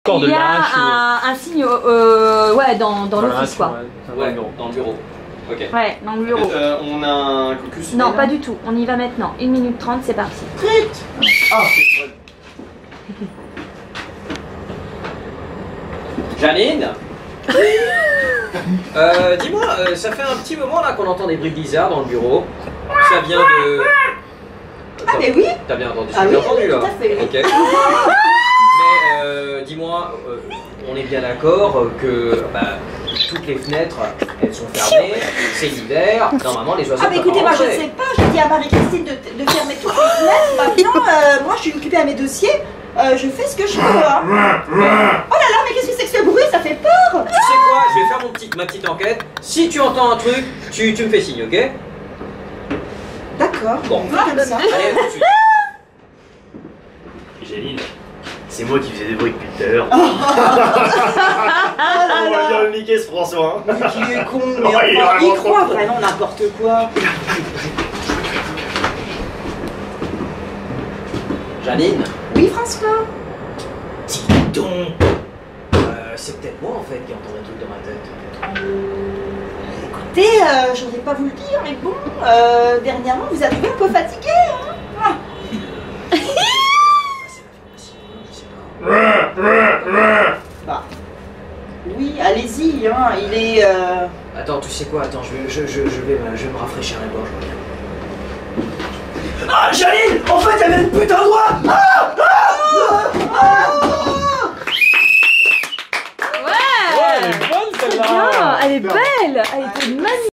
Il y a un signe ouais, dans l'office quoi. Ouais, dans le bureau. Ok. Ouais, dans le bureau. On a un caucus? Non, pas du tout. On y va maintenant. 1 minute 30, c'est parti. Ah, Janine. Dis-moi, ça fait un petit moment là qu'on entend des bruits bizarres dans le bureau. Ça vient de... Ah mais oui. T'as bien entendu ce Ah que oui, j'ai entendu là? tout à fait, oui. Ok. Mais dis-moi, on est bien d'accord que toutes les fenêtres, elles sont fermées, c'est l'hiver, normalement les oiseaux... Ah bah écoutez, moi je ne sais pas, j'ai dit à Marie-Christine de fermer toutes les fenêtres. Maintenant, moi je suis occupée à mes dossiers, je fais ce que je peux. Hein. Oh là là, mais qu'est-ce que c'est que ce bruit? Ça fait peur. Tu sais quoi, je vais faire ma petite enquête. Si tu entends un truc, tu me fais signe, ok? D'accord, bon, on va comme ça. Allez, tout de suite. Janine, c'est moi qui faisais des bruits depuis tout à l'heure. Oh On va bien le niquer ce François. Hein. Qui est con, mais Oh, il est enfin, il vraiment croit trop. vraiment n'importe quoi. Janine, Oui, François. dis donc. C'est peut-être moi en fait qui entends des trucs dans ma tête. Écoutez, j'aurais pas vous le dire, mais bon, dernièrement vous arrivez un peu fatigué. Hein. Bah, oui, allez-y, hein, il est... Attends, tu sais quoi? Attends, je vais me rafraîchir la gorge. Ah, Janine, en fait, il y avait une putain de doigt. Ouais, elle est bonne celle-là. bien, elle est belle, elle est magnifique.